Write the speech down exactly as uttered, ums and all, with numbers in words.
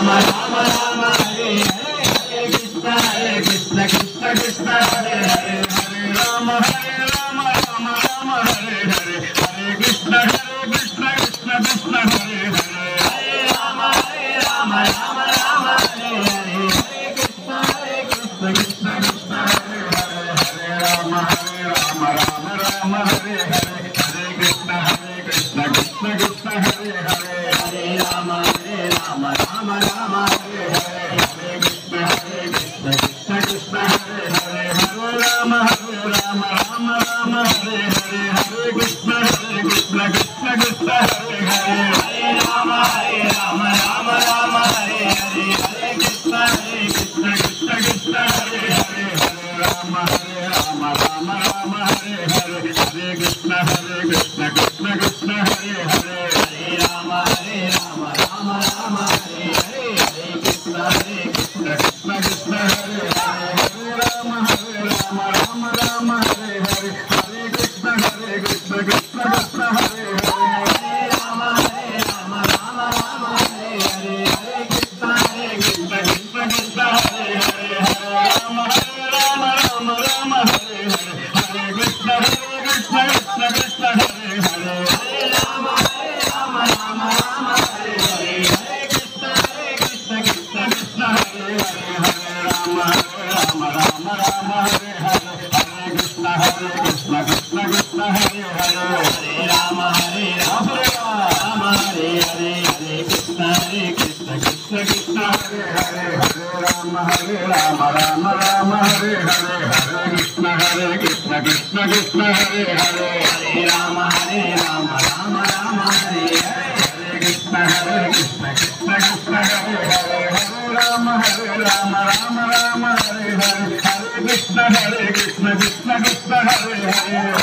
Rama Rama Rama Hare Hare Hare Krishna Hare Krishna Krishna Krishna Hare Hare Hare Rama Hare Rama Rama Rama Hare Hare Hare Krishna Hare Krishna Krishna Krishna Hare Hare Hare Rama Hare Rama Rama Rama Hare Hare Hare Krishna Hare Krishna Krishna Krishna Hare Hare Hare Rama Hare Rama Rama Rama Hare Hare Hare Krishna Hare Krishna Krishna Krishna Hare Hare Hare Rama Hare Rama Rama Rama Hare Hare Hare Krishna Hare Krishna Krishna Krishna Hare Hare Hare Rama Hare Rama Rama Rama Hare Hare Hare Krishna Hare Krishna Krishna Krishna Hare Hare Hare Rama Hare Rama Rama Rama Hare Hare Hare Krishna Hare Krishna Krishna Krishna Hare Hare Hare Rama Hare Rama Rama Rama Hare Hare Hare Krishna Hare Krishna Krishna Krishna Hare Hare Hare Rama Hare Rama Rama Rama Hare Hare Hare Krishna Hare Krishna Krishna Krishna Hare Hare Hare Rama Hare Rama Rama Rama Hare Hare Hare Krishna Hare Krishna Krishna Krishna Hare Hare Hare Rama Hare Rama Rama Rama Hare Hare Hare Krishna Hare Krishna Krishna Krishna Hare Hare Hare Rama Hare Rama Rama Rama Hare Hare Hare Krishna Hare Krishna Krishna Krishna Hare Hare Hare Rama Hare Rama Rama Rama Hare Hare Hare Krishna Hare Krishna Krishna Krishna Hare Hare Hare Rama Hare Rama Rama Rama Hare Hare Hare Krishna Hare Krishna Krishna Krishna Hare Hare Hare Rama Hare Rama Rama Hare Hare Hare Krishna Hare Krishna Krishna Krishna Hare Hare Hare Rama Hare Rama Rama Rama Hare Hare Hare Krishna Hare Krishna Krishna Krishna Hare Hare Hare Rama Hare Rama Rama Rama Hare Hare Hare Krishna Hare Krishna Krishna Krishna Hare Hare Hare Rama Hare Rama Rama Rama Hare Hare Hare Krishna Hare Krishna Krishna Krishna Hare Hare